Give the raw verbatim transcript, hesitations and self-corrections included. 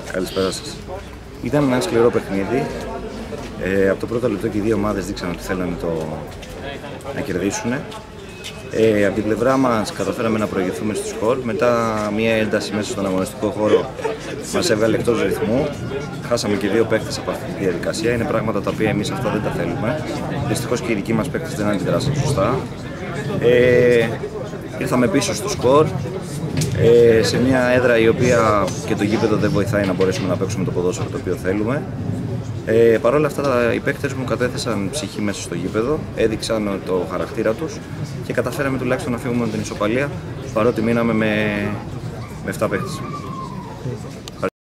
Καλησπέρα σας. Ήταν ένα σκληρό παιχνίδι. Ε, από το πρώτο λεπτό και οι δύο ομάδες δείξαν ότι θέλανε το... να κερδίσουν. Ε, από την πλευρά μας καταφέραμε να προηγηθούμε στο σκορ. Μετά μια ένταση μέσα στον αγωνιστικό χώρο μας έβγαλε εκτός ρυθμού. Χάσαμε και δύο παίκτες από αυτή τη διαδικασία. Είναι πράγματα τα οποία εμείς αυτά δεν τα θέλουμε. Δυστυχώς και οι δικοί μας παίκτες δεν αντιδράσαν σωστά. Ε, ήρθαμε πίσω στο σκορ. Ε, σε μια έδρα η οποία και το γήπεδο δεν βοηθάει να μπορέσουμε να παίξουμε το ποδόσφαιρο το οποίο θέλουμε. Ε, Παρ' όλα αυτά οι παίκτες μου κατέθεσαν ψυχή μέσα στο γήπεδο, έδειξαν το χαρακτήρα τους και καταφέραμε τουλάχιστον να φύγουμε με την ισοπαλία, παρότι μείναμε με, με επτά παίκτες.